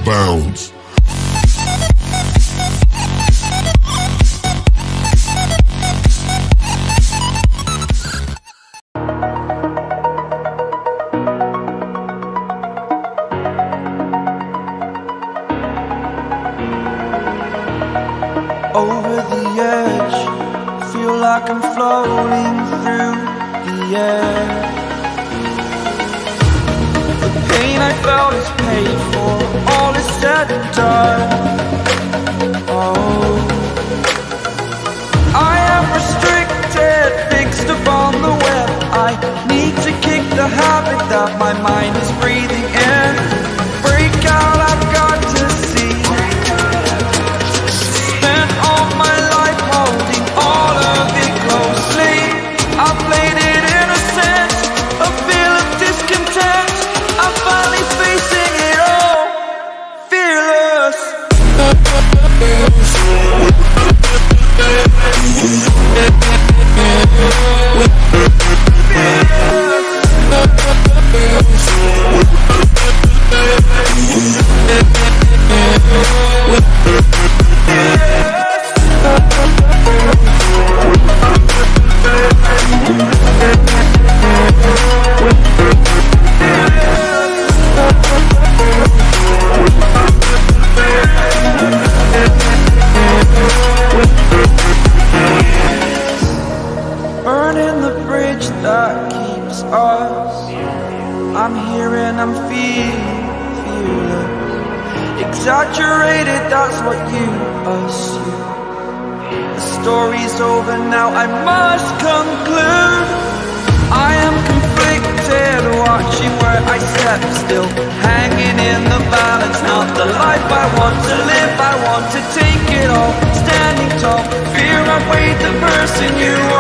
bounds. Over the edge, feel like I'm floating through the air. The pain I felt is paid for, all is said and done. Oh, I am restricted, fixed upon the web. I need to kick the habit that my mind is breathing in. Break out, I've got to see. Spent all my life holding all of it closely. I played it innocent, a feel of discontent. I'm finally facing it all, fearless. Burning the bridge that keeps us. I'm here and I'm feeling fearless. Exaggerated, that's what you assume. The story's over now, I must conclude. I am conflicted, watching where I step still, hanging in the balance. Not the life I want to live, I want to take it all. Standing tall, fear I weighed the person you are.